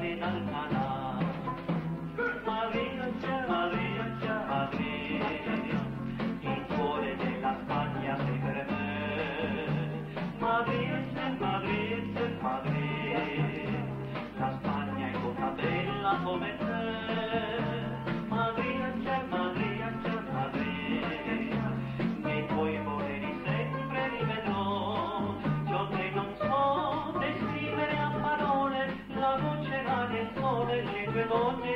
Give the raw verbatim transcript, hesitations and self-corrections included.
in Alcalá. Maria, c'è Maria, c'è Maria, il cuore della Spagna sei per me. Maria, c'è Maria, c'è Maria, la Spagna è tutta bella come te. Maria, c'è Maria, c'è Maria, nei tuoi voleri sempre rivedrò ciò che non so descrivere a parole, la luce, l'aria, il sole, le tue donne